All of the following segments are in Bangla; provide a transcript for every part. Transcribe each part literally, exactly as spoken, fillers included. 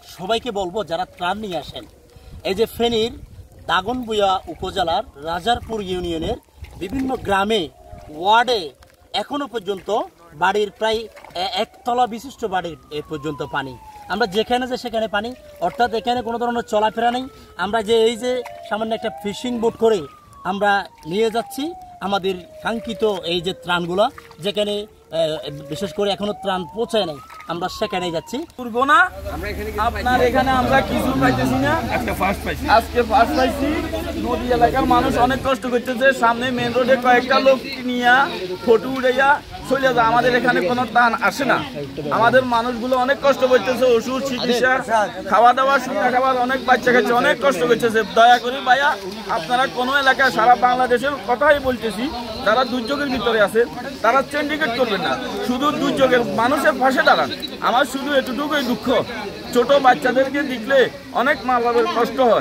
সবাইকে বলবো যারা ত্রাণ নিয়ে আসেন, এই যে ফেনীর দাগনভূঞা উপজেলার রাজারপুর ইউনিয়নের বিভিন্ন গ্রামে ওয়ার্ডে এখনো পর্যন্ত বাড়ির প্রায় একতলা বিশিষ্ট বাড়ির এ পর্যন্ত পানি। আমরা যেখানে যে সেখানে পানি, অর্থাৎ এখানে কোনো ধরনের চলাফেরা নেই। আমরা যে এই যে সামান্য একটা ফিশিং বোট করে আমরা নিয়ে যাচ্ছি আমাদের কাঙ্ক্ষিত এই যে ত্রাণগুলো, যেখানে বিশেষ করে এখনো ত্রাণ পৌঁছায় নাই, আমরা সেখানেই যাচ্ছি। না আপনার এখানে আমরা কিছু পাইতেছি না, আজকে ফার্স্ট পাইছি। নদী এলাকার মানুষ অনেক কষ্ট করতেছে, সামনে মেন রোডে কয়েকটা লোক নিয়ে ফটো উড়াইয়া চলে যায়। আমাদের এখানে কোনো ত্রাণ আসে না, আমাদের মানুষগুলো অনেক কষ্ট করতেছে, ওষুধ চিকিৎসা খাওয়া দাওয়া শুকনা খাবার, অনেক বাচ্চা কাচ্চা অনেক কষ্ট করতেছে। দয়া করে ভাইয়া আপনারা কোনো এলাকায়, সারা বাংলাদেশের কথাই বলতেছি, যারা দুর্যোগের ভিতরে আছে তারা সিন্ডিকেট করবেন না, শুধু দুর্যোগের মানুষের পাশে দাঁড়ান। আমার শুধু এতটুকুই দুঃখ, ছোট বাচ্চাদেরকে দেখলে অনেক মা বাবার কষ্ট হয়।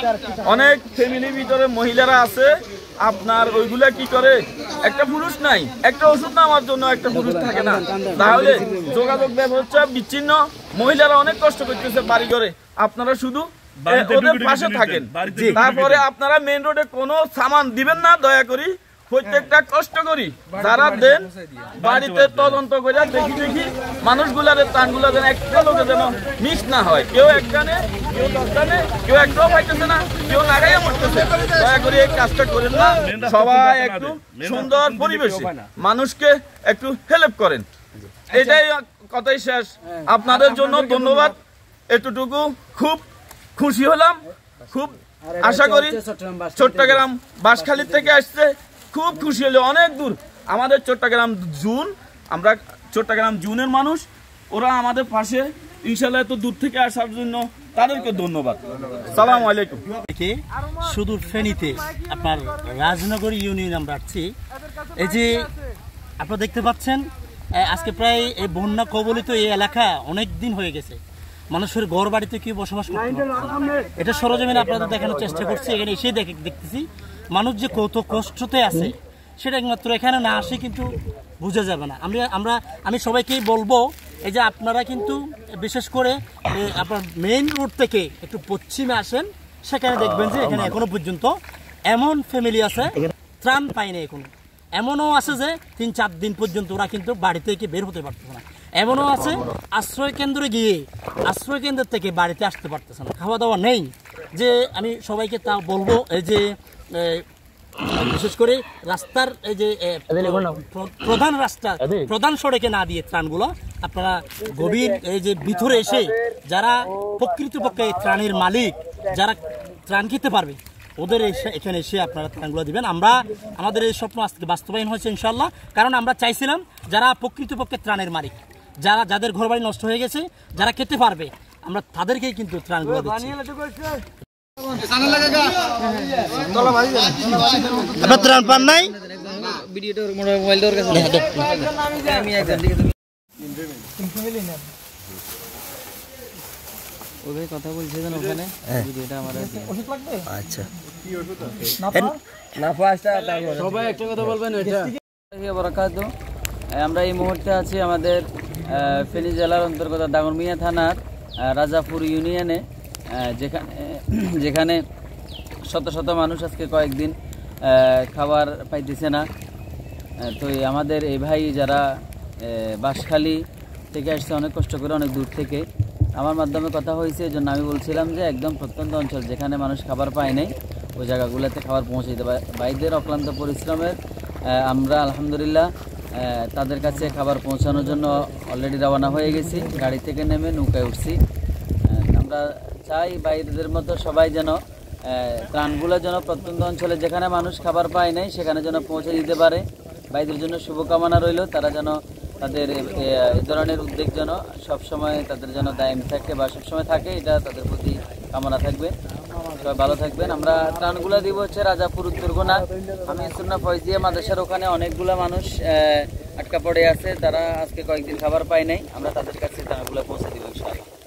অনেক ফ্যামিলির ভিতরে মহিলারা আছে, আপনার ওইগুলা কি করে, একটা পুরুষ নাই, একটা ওষুধ নেওয়ার জন্য একটা পুরুষ থাকে না, তাহলে যোগাযোগ ব্যবস্থা বিচ্ছিন্ন। মহিলারা অনেক কষ্ট করতেছে বাড়ি ঘরে, আপনারা শুধু ওদের পাশে থাকেন। তারপরে আপনারা মেইন রোডে কোনো সামান দিবেন না, দয়া করি প্রত্যেকটা কষ্ট করি যারা দেন বাড়িতে তদন্ত করে দেখি দেখি মানুষগুলার ত্রাণগুলা যেন একটা লোকে যেন মিস না হয়, কেউ একখানে কেউ দশখানে, কেউ একটাও পাইতেছে না, কেউ লাগাইয়া মরতেছে। দয়া করে এই কাজটা করেন না, সবাই একটু সুন্দর পরিবেশে মানুষকে একটু হেল্প করেন। এটাই কথাই শেষ। আপনাদের জন্য ধন্যবাদ। এতটুকু খুব খুশি হলাম, খুব আশা করি চট্টগ্রাম বাঁশখালী থেকে আসছে, খুব খুশি হলো। অনেক দূর আমাদের চট্টগ্রাম জুন, আমরা চট্টগ্রাম জুনের মানুষ, ওরা আমাদের পাশে ইনশাল্লাহ এত দূর থেকে আসার জন্য তাদেরকে ধন্যবাদ। সালাম আলাইকুম। সুদূর ফেনীতে আপনার রাজনগর ইউনিয়ন আমরা আসছি। এই যে আপনারা দেখতে পাচ্ছেন আজকে প্রায় এই বন্যা কবলিত এই এলাকা অনেক দিন হয়ে গেছে, মানুষের ঘর বাড়িতে কি বসবাস করতে পারে, এটা সরজমিনে আপনাদের দেখানোর চেষ্টা করছি। এখানে এসে দেখতেছি মানুষ যে কত কষ্টতে আছে, সেটা একমাত্র এখানে না আসে কিন্তু বোঝা যাবে না। আমরা আমরা আমি সবাইকেই বলবো, এই যে আপনারা কিন্তু বিশেষ করে আপনার মেইন রোড থেকে একটু পশ্চিমে আসেন, সেখানে দেখবেন যে এখানে এখনো পর্যন্ত এমন ফ্যামিলি আছে ত্রাণ পায়নি এখনো। এমনও আছে যে তিন চার দিন পর্যন্ত ওরা কিন্তু বাড়ি থেকে বের হতে পারতেছে না। এমনও আছে আশ্রয় কেন্দ্রে গিয়ে আশ্রয় কেন্দ্র থেকে বাড়িতে আসতে পারতেছে না, খাওয়া দাওয়া নেই। যে আমি সবাইকে তা বলবো, এই যে বিশেষ করে রাস্তার এই যে প্রধান রাস্তা প্রধান সড়কে না দিয়ে ত্রাণগুলো আপনারা গভীর এই যে ভিতরে এসে যারা প্রকৃতপক্ষে ত্রাণের মালিক, যারা ত্রাণ খেতে পারবে, ওদের এখানে এসে আপনারা ত্রাণগুলো দিবেন। আমরা আমাদের এই স্বপ্ন আজকে বাস্তবায়ন হয়েছে ইনশাল্লাহ, কারণ আমরা চাইছিলাম যারা প্রকৃতপক্ষে ত্রাণের মালিক, যারা যাদের ঘরবাড়ি নষ্ট হয়ে গেছে, যারা খেতে পারবে, আমরা তাদেরকেই কিন্তু ত্রাণগুলো দিচ্ছি। আপনার ত্রাণ পান নাই? ওদের কথা বলছিলেন ওখানে, ভিডিওটা আমার আচ্ছা সবাই একটা কথা বলবেন। আমরা এই মুহূর্তে আছি আমাদের ফেনী জেলার অন্তর্গত দাগনভূঞা থানার রাজাপুর ইউনিয়নে, যেখানে যেখানে শত শত মানুষ আজকে কয়েকদিন খাবার পাইতেছে না। তো আমাদের এই ভাই যারা বাঁশখালী থেকে আসছে অনেক কষ্ট করে, অনেক দূর থেকে, আমার মাধ্যমে কথা হয়েছে, এই জন্য আমি বলছিলাম যে একদম প্রত্যন্ত অঞ্চল যেখানে মানুষ খাবার পায় নাই, ওই জায়গাগুলোতে খাবার পৌঁছে দিতে পারে। ভাইদের অক্লান্ত পরিশ্রমের আমরা আলহামদুলিল্লাহ তাদের কাছে খাবার পৌঁছানোর জন্য অলরেডি রওনা হয়ে গেছি, গাড়ি থেকে নেমে নৌকায় উঠছি। আমরা চাই বাইরেদের মতো সবাই যেন ত্রাণগুলো যেন প্রত্যন্ত অঞ্চলে যেখানে মানুষ খাবার পায় নাই সেখানে যেন পৌঁছে দিতে পারে। ভাইদের জন্য শুভকামনা রইল, তারা যেন তাদের এই ধরনের উদ্যোগ যেন সবসময় তাদের যেন দায়ম থাকে বা সবসময় থাকে, এটা তাদের প্রতি কামনা থাকবে। সবাই ভালো থাকবেন। আমরা ত্রাণগুলো দিব হচ্ছে রাজাপুর উত্তরগোনা আমি সুন্না ফয়জিয়া মাদ্রাসার ওখানে অনেকগুলো মানুষ আটকা পড়ে আছে, তারা আজকে কয়েকদিন খাবার পায় নাই, আমরা তাদের কাছে ত্রাণগুলো পৌঁছে দিব ইনশাআল্লাহ।